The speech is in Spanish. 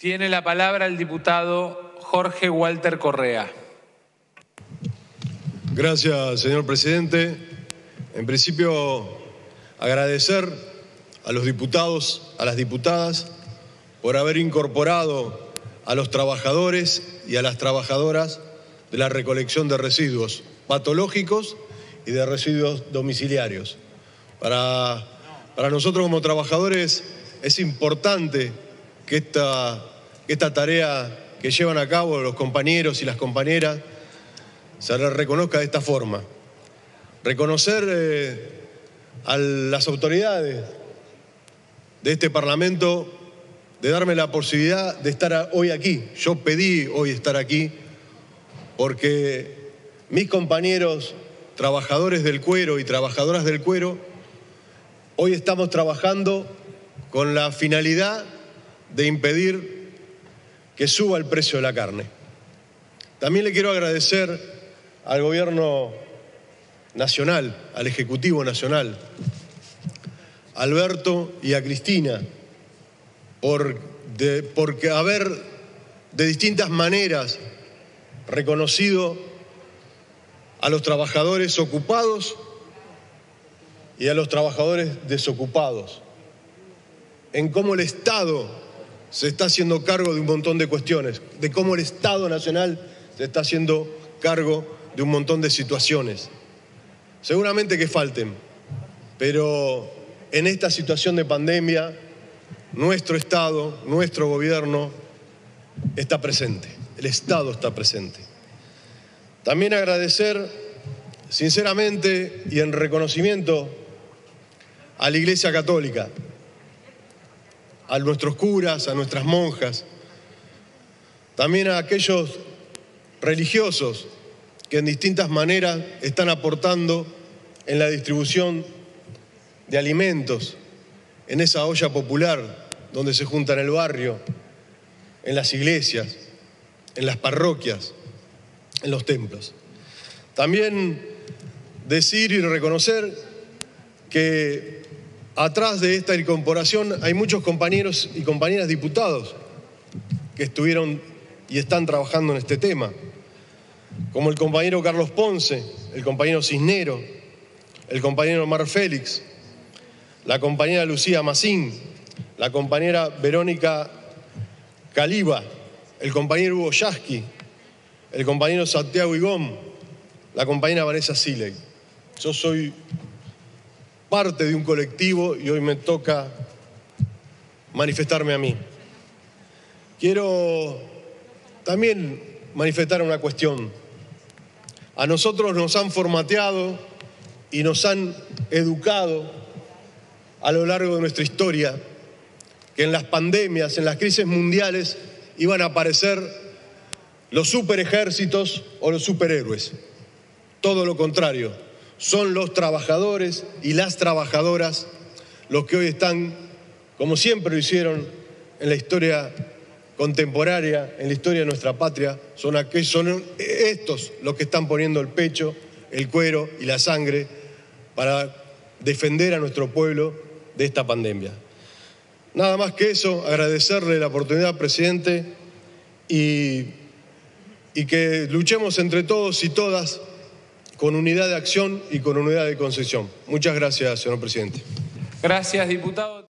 Tiene la palabra el diputado Jorge Walter Correa. Gracias, señor presidente. En principio, agradecer a los diputados, a las diputadas, por haber incorporado a los trabajadores y a las trabajadoras de la recolección de residuos patológicos y de residuos domiciliarios. Para nosotros como trabajadores es importante que esta tarea que llevan a cabo los compañeros y las compañeras se les reconozca de esta forma. Reconocer a las autoridades de este Parlamento de darme la posibilidad de estar hoy aquí. Yo pedí hoy estar aquí porque mis compañeros trabajadores del cuero y trabajadoras del cuero hoy estamos trabajando con la finalidad de impedir que suba el precio de la carne. También le quiero agradecer al Gobierno Nacional, al Ejecutivo Nacional, a Alberto y a Cristina, porque haber de distintas maneras reconocido a los trabajadores ocupados y a los trabajadores desocupados, en cómo el Estado se está haciendo cargo de un montón de cuestiones, de cómo el Estado Nacional se está haciendo cargo de un montón de situaciones. Seguramente que falten, pero en esta situación de pandemia, nuestro Estado, nuestro gobierno está presente, el Estado está presente. También agradecer sinceramente y en reconocimiento a la Iglesia Católica, a nuestros curas, a nuestras monjas, también a aquellos religiosos que en distintas maneras están aportando en la distribución de alimentos, en esa olla popular donde se junta en el barrio, en las iglesias, en las parroquias, en los templos. También decir y reconocer que atrás de esta incorporación hay muchos compañeros y compañeras diputados que estuvieron y están trabajando en este tema, como el compañero Carlos Ponce, el compañero Cisnero, el compañero Omar Félix, la compañera Lucía Massín, la compañera Verónica Caliba, el compañero Hugo Yasky, el compañero Santiago Igón, la compañera Vanessa Siley. Yo soy parte de un colectivo y hoy me toca manifestarme a mí. Quiero también manifestar una cuestión. A nosotros nos han formateado y nos han educado a lo largo de nuestra historia que en las pandemias, en las crisis mundiales, iban a aparecer los superejércitos o los superhéroes. Todo lo contrario, son los trabajadores y las trabajadoras los que hoy están, como siempre lo hicieron en la historia contemporánea, en la historia de nuestra patria, son estos los que están poniendo el pecho, el cuero y la sangre para defender a nuestro pueblo de esta pandemia. Nada más que eso, agradecerle la oportunidad, presidente, y que luchemos entre todos y todas con unidad de acción y con unidad de concepción. Muchas gracias, señor presidente. Gracias, diputado.